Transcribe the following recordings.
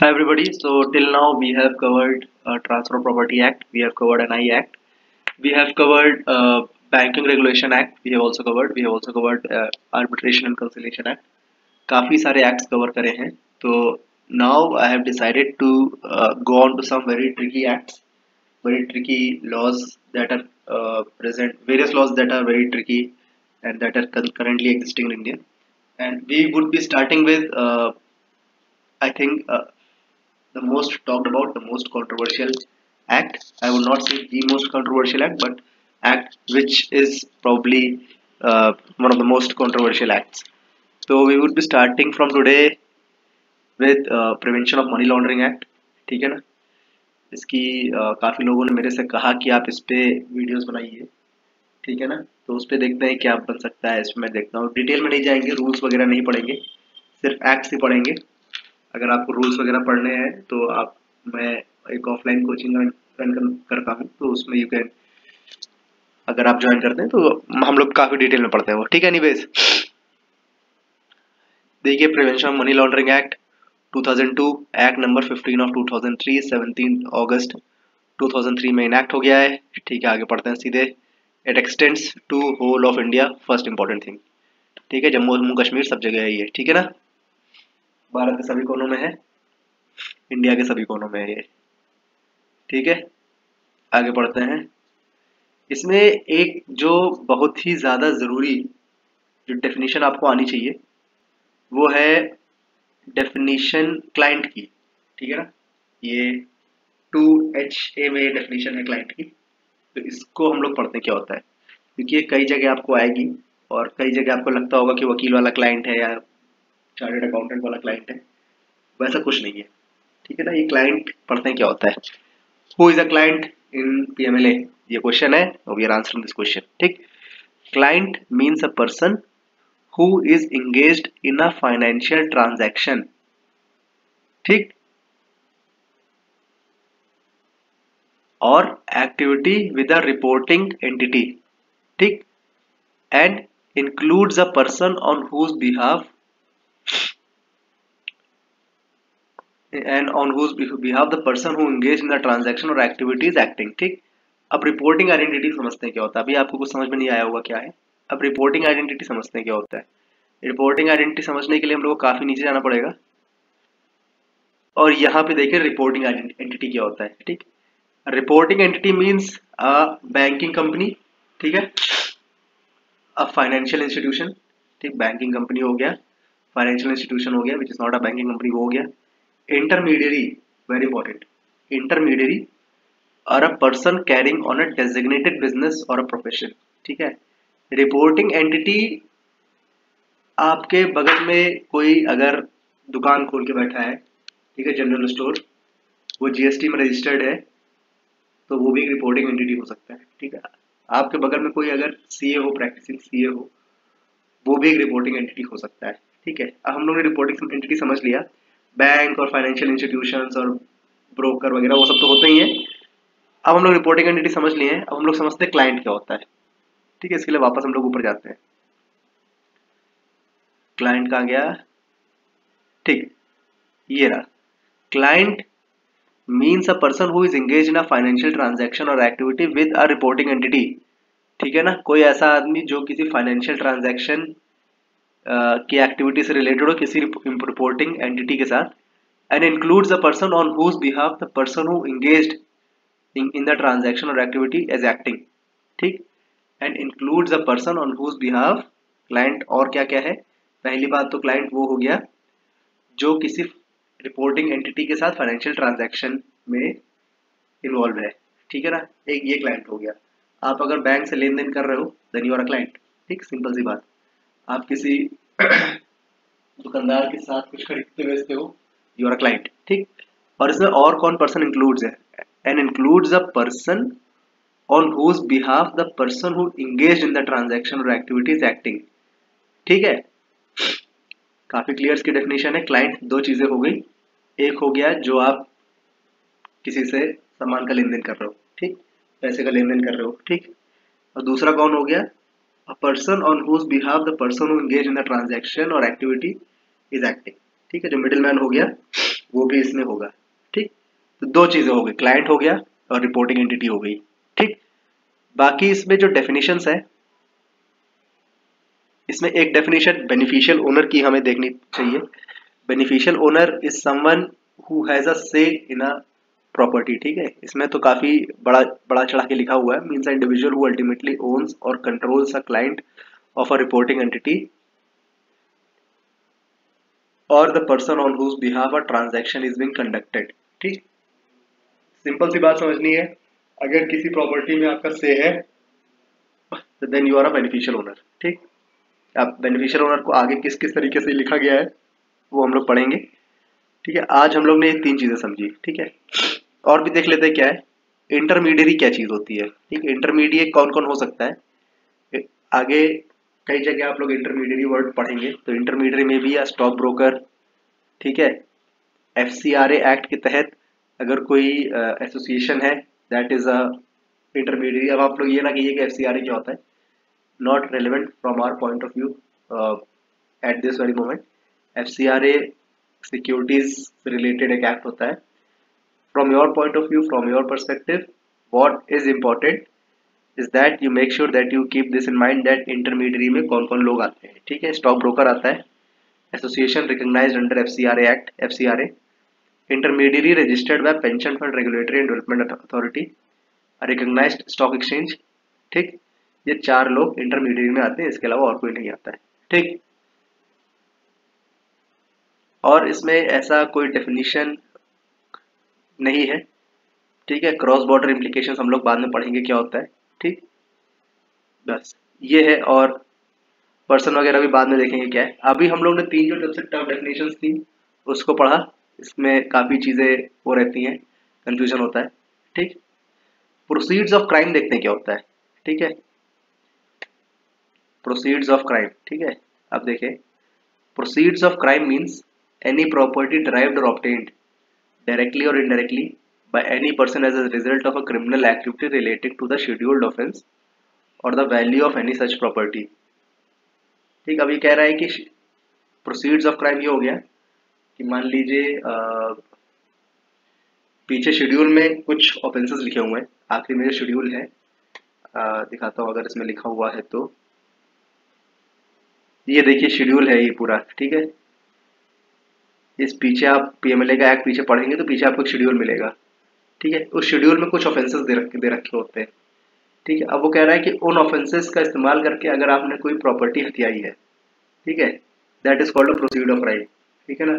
Hi everybody. So till now we have covered Transfer of Property Act, we have covered NI Act, we have covered Banking Regulation Act, we have also covered Arbitration and Conciliation Act. काफी सारे acts cover करे हैं. तो now I have decided to go on to some very tricky acts, very tricky laws that are various laws that are very tricky and that are currently existing in India. And we would be starting with I think. The most talked about, the most controversial act. I would not say the most controversial act, but act which is probably one of the most controversial acts. So we would be starting from today with Prevention of Money Laundering Act. ठीक है ना. इसकी काफ़ी लोगों ने मेरे से कहा कि आप इस पे वीडियोस बनाइए. ठीक है ना. तो उस पे देखते हैं क्या बन सकता है. इसमें मैं देखता हूँ. डिटेल में नहीं जाएंगे, रूल्स वगैरह नहीं पढ़ेंगे, सिर्फ एक्ट्स ही पढ़ेंगे. अगर आपको रूल्स वगैरह पढ़ने हैं तो आप मैं एक ऑफलाइन कोचिंग रन करता हूँ, तो उसमें यू कैन, अगर आप ज्वाइन करते हैं तो हम लोग काफ़ी डिटेल में पढ़ते हैं वो. ठीक है. एनीवेज देखिए, prevention of money laundering act 2002, act number 15 of 2003, 17 अगस्त 2003 में इनैक्ट हो गया है. ठीक है. आगे पढ़ते हैं सीधे. It extends to whole of India. First important thing. ठीक है. जम्मू कश्मीर सब जगह है ये. ठीक है ना. भारत के सभी कोनों में है, इंडिया के सभी कोनों में है ये. ठीक है. आगे बढ़ते हैं. इसमें एक जो बहुत ही ज़्यादा ज़रूरी जो डेफिनेशन आपको आनी चाहिए वो है डेफिनेशन क्लाइंट की. ठीक है ना. ये 2HA में डेफिनेशन है क्लाइंट की. तो इसको हम लोग पढ़ते हैं क्या होता है, क्योंकि ये कई जगह आपको आएगी और कई जगह आपको लगता होगा कि वकील वाला क्लाइंट है या चार्टर्ड अकाउंटेंट वाला क्लाइंट है. वैसा कुछ नहीं है. ठीक है ना. ये क्लाइंट पढ़ते हैं क्या होता है. Who is a client in PMLA? ये क्वेश्चन है. We are answering this question. ठीक. Client means a person who is engaged in a financial transaction. ठीक. और activity with a reporting entity. ठीक. And includes a person on whose behalf the person who engaged in the transaction or activity is acting. ठीक. अब reporting identity समझते हैं क्या होता है. अभी आपको कुछ समझ में नहीं आया होगा क्या है. अब रिपोर्टिंग आइडेंटिटी समझते हैं क्या होता है. रिपोर्टिंग आइडेंटिटी समझने के लिए हम लोग को काफी नीचे जाना पड़ेगा और यहाँ पे देखिए रिपोर्टिंग एंटिटी क्या होता है. ठीक. Reporting entity means a banking company. ठीक है. A financial institution. ठीक. बैंकिंग कंपनी हो गया, फाइनेंशियल इंस्टीट्यूशन हो गया which is not a banking company, वो हो गया. Intermediary, very important. Intermediary or a person carrying on a designated business or a profession. ठीक है. रिपोर्टिंग एंटिटी, आपके बगल में कोई अगर दुकान खोल के बैठा है, ठीक है, जनरल स्टोर, वो GST में रजिस्टर्ड है, तो वो भी एक रिपोर्टिंग एंटिटी हो सकता है. ठीक है. आपके बगल में कोई अगर CA हो, प्रैक्टिसिंग CA हो, वो भी एक रिपोर्टिंग एंटिटी हो सकता है. ठीक है. अब हम लोग ने रिपोर्टिंग एंटिटी समझ लिया. बैंक और फाइनेंशियल इंस्टीट्यूशंस और ब्रोकर वगैरह वो सब तो होते ही हैं. अब हम लोग रिपोर्टिंग एंटिटी समझ लिए हैं. अब हम लोग समझते हैं क्लाइंट क्या होता है. ठीक है. इसके लिए वापस हम लोग ऊपर जाते हैं. क्लाइंट कहाँ गया. ठीक. ये रहा. Client means a person who is engaged in a financial transaction or activity with a reporting entity. ठीक है ना. कोई ऐसा आदमी जो किसी फाइनेंशियल ट्रांजैक्शन की एक्टिविटी से रिलेटेड हो किसी रिपोर्टिंग एंटिटी के साथ. And includes a person on whose behalf the person who engaged in the transaction or activity as acting. ठीक. And includes a person on whose behalf. Client और क्या क्या है. पहली बात तो क्लाइंट वो हो गया जो किसी रिपोर्टिंग एंटिटी के साथ फाइनेंशियल ट्रांजैक्शन में इन्वॉल्व है. ठीक है ना. एक ये क्लाइंट हो गया. आप अगर बैंक से लेन देन कर रहे हो then you are a client. ठीक. सिंपल सी बात. आप किसी दुकानदार के साथ कुछ खरीदते बेचते हो, यू आर अ क्लाइंट. ठीक. और इसमें और कौन पर्सन इंक्लूड्स है. And includes a person on whose behalf the person who engaged in the transaction or activity is acting. ठीक है. काफी क्लियर इसकी डेफिनेशन है. क्लाइंट दो चीजें हो गई. एक हो गया जो आप किसी से सामान का लेन देन कर रहे हो. ठीक. पैसे का लेन देन कर रहे हो. ठीक. और दूसरा कौन हो गया. A person on whose behalf the person who engaged in the transaction or activity is acting. ठीक है. जो मिडिल मैन हो गया वो भी इसमें होगा। ठीक, तो दो चीजें हो गई, क्लाइंट हो गया और रिपोर्टिंग एंटिटी हो गई। ठीक, बाकी इसमें जो डेफिनेशंस है, इसमें एक डेफिनेशन बेनिफिशियल ओनर की हमें देखनी चाहिए। Beneficial owner is someone who has a say in a property. ठीक है, इसमें तो काफी बड़ा बड़ा चढ़ा के लिखा हुआ है, means a individual who ultimately owns or controls a client of a reporting entity or the person on whose behalf a transaction is being conducted. ठीक, सिंपल सी बात समझनी है, अगर किसी प्रॉपर्टी में आपका से है तो then you are a beneficial owner. ठीक, अब बेनिफिशियल ओनर को आगे किस किस तरीके से लिखा गया है वो हम लोग पढ़ेंगे। ठीक है, आज हम लोग ने ये तीन चीजें समझी। ठीक है, और भी देख लेते हैं क्या है इंटरमीडियरी, क्या चीज होती है। ठीक है, इंटरमीडिएट कौन कौन हो सकता है, आगे कई जगह आप लोग इंटरमीडियरी वर्ड पढ़ेंगे, तो इंटरमीडियरी में भी स्टॉक ब्रोकर। ठीक है, एफसीआरए एक्ट के तहत अगर कोई एसोसिएशन है दैट इज अ इंटरमीडियरी। अब आप लोग ये ना कहिए कि एफसीआरए क्या होता है, not relevant from our point of view at this very moment. FCRA securities से रिलेटेड एक एक्ट होता है। From your point of view, from your perspective, what is important is that you make sure that you keep this in mind that intermediary में कौन कौन लोग आते हैं। ठीक है, स्टॉक ब्रोकर आता है, association recognised under FCRA act, FCRA, intermediary registered by pension fund regulatory and development authority, recognized stock exchange। ठीक, ये चार लोग इंटरमीडिएट में आते हैं, इसके अलावा और कोई नहीं आता है। ठीक, और इसमें ऐसा कोई डेफिनेशन नहीं है। ठीक है, क्रॉस बॉर्डर इम्प्लीकेशन हम लोग बाद में पढ़ेंगे क्या होता है। ठीक, बस ये है, और पर्सन वगैरह भी बाद में देखेंगे क्या है। अभी हम लोग ने तीन जो सबसे टफ डेफिनेशन थी उसको पढ़ा, इसमें काफी चीजें वो रहती हैं, कंफ्यूजन होता है। ठीक, प्रोसीड्स ऑफ क्राइम देखते हैं क्या होता है। ठीक है, प्रोसीड्स ऑफ क्राइम। ठीक है, अब देखें, proceeds of crime means any property derived or obtained directly or indirectly by any person as a result of a criminal activity relating to the scheduled offense or the value of any such property। ठीक, अब ये कह रहा है कि proceeds of crime ये हो गया कि मान लीजिए पीछे शेड्यूल में कुछ ऑफेंसेस लिखे हुए हैं, आखिरी में जो शेड्यूल है दिखाता हूँ अगर इसमें लिखा हुआ है तो, ये देखिए शेड्यूल है ये पूरा। ठीक है, इस पीछे आप पीएमएलए का एक्ट पीछे पढ़ेंगे तो पीछे आपको एक शेड्यूल मिलेगा। ठीक है, उस शेड्यूल में कुछ ऑफेंसेस दे रखे होते हैं। ठीक है, अब वो कह रहा है कि उन ऑफेंसेस का इस्तेमाल करके अगर आपने कोई प्रॉपर्टी हथियाई है, ठीक है, that is called a proceed of crime. ठीक है ना,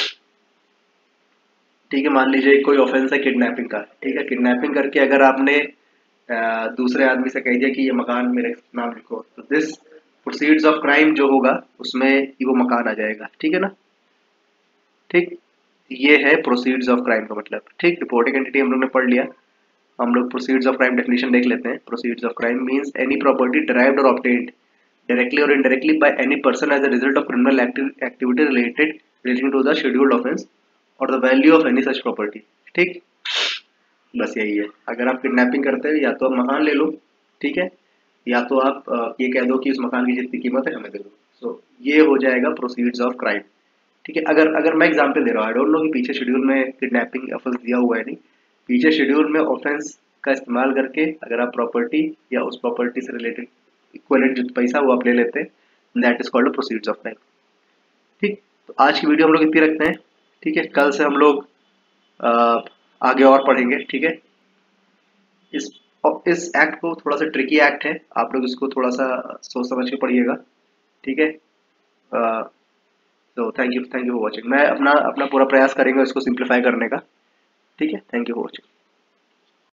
ठीक है, मान लीजिए कोई ऑफेंस है किडनैपिंग का। ठीक है, किडनैपिंग करके अगर आपने दूसरे आदमी से कह दिया कि ये मकान मेरे नाम लिखो, तो दिस प्रोसीड्स ऑफ क्राइम जो होगा उसमें वो मकान आ जाएगा। ठीक है ना, ठीक, ये है प्रोसीड्स ऑफ क्राइम का मतलब। ठीक, रिपोर्टिंग एंटिटी हम लोग ने पढ़ लिया, हम लोग प्रोसीड्स ऑफ क्राइम डेफिनेशन देख लेते हैं। Proceeds of crime means any property derived or obtained directly or indirectly by any person as a result of criminal activity relating to the scheduled offense or the value of any such property। ठीक, बस यही है। अगर आप kidnapping करते हो या तो आप मकान ले लो, ठीक है, या तो आप ये कह दो कि इस मकान की जितनी कीमत है हमें दे दो। सो ये हो जाएगा प्रोसीड्स ऑफ क्राइम। ठीक है, अगर अगर मैं एग्जांपल दे रहा हूँ, आई डोंट नो कि पीछे शेड्यूल में किडनैपिंग ऑफेंस दिया हुआ है नहीं, पीछे शेड्यूल में ऑफेंस का इस्तेमाल करके अगर आप प्रॉपर्टी या उस प्रॉपर्टी से रिलेटेड इक्विवेलेंट जो पैसा वो आप ले लेते हैं, that is called proceeds of crime. ठीक, तो आज की वीडियो हम लोग इतनी रखते हैं। ठीक है, कल से हम लोग आगे और पढ़ेंगे। ठीक है, इस इस एक्ट को थोड़ा सा ट्रिकी एक्ट है, आप लोग इसको थोड़ा सा सोच समझ के पढ़िएगा। ठीक है, तो थैंक यू फॉर वॉचिंग। मैं अपना अपना पूरा प्रयास करेंगे इसको सिंप्लीफाई करने का। ठीक है, थैंक यू फॉर वॉचिंग।